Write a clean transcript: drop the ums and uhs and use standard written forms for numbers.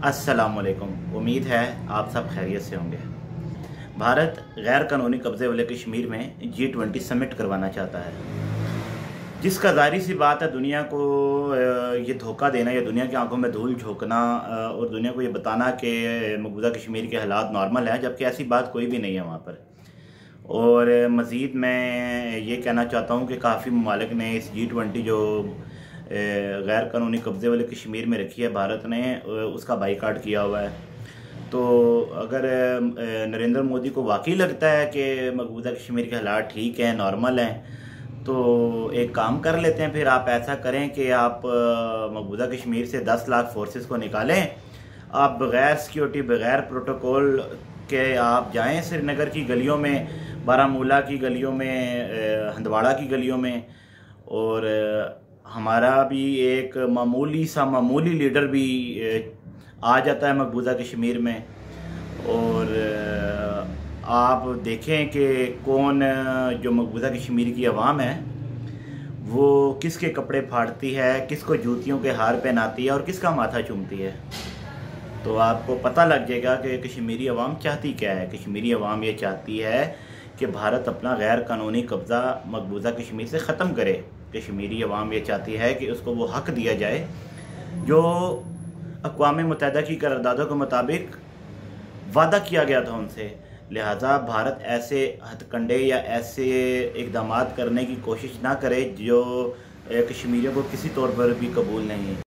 अस्सलामुअलैकुम। उम्मीद है आप सब खैरियत से होंगे। भारत गैर कानूनी कब्जे वाले कश्मीर में G20 समिट करवाना चाहता है, जिसका जाहिर सी बात है दुनिया को ये धोखा देना या दुनिया की आंखों में धूल झोंकना और दुनिया को ये बताना कि मकबूजा कश्मीर के हालात नॉर्मल है, जबकि ऐसी बात कोई भी नहीं है वहाँ पर। और मज़ीद मैं ये कहना चाहता हूँ कि काफ़ी ममालिक ने इस G20 जो गैर कानूनी कब्ज़े वाले कश्मीर में रखी है भारत ने, उसका बाईकाट किया हुआ है। तो अगर नरेंद्र मोदी को वाकई लगता है कि मकबूजा कश्मीर के हालात ठीक हैं, नॉर्मल हैं, तो एक काम कर लेते हैं। फिर आप ऐसा करें कि आप मकबूजा कश्मीर से 10 लाख फोर्सेस को निकालें। आप बग़ैर सिक्योरिटी, बग़ैर प्रोटोकॉल के आप जाएं श्रीनगर की गलियों में, बारामूला की गलियों में, हंदवाड़ा की गलियों में, और हमारा भी एक मामूली लीडर भी आ जाता है मकबूजा कश्मीर में। और आप देखें कि कौन जो मकबूजा कश्मीर की आवाम है वो किसके कपड़े फाड़ती है, किसको जूतियों के हार पहनाती है और किसका माथा चूमती है। तो आपको पता लग जाएगा कि कश्मीरी अवाम चाहती क्या है। कश्मीरी अवाम ये चाहती है कि भारत अपना गैर कानूनी कब्ज़ा मकबूजा कश्मीर से ख़त्म करे। कश्मीरी अवाम ये चाहती है कि उसको वो हक़ दिया जाए जो अक़वाम मुत्तहिदा की करारदादों के मुताबिक वादा किया गया था उनसे। लिहाजा भारत ऐसे हथकंडे या ऐसे इक़दामात करने की कोशिश ना करे जो कश्मीरियों को किसी तौर पर भी कबूल नहीं है।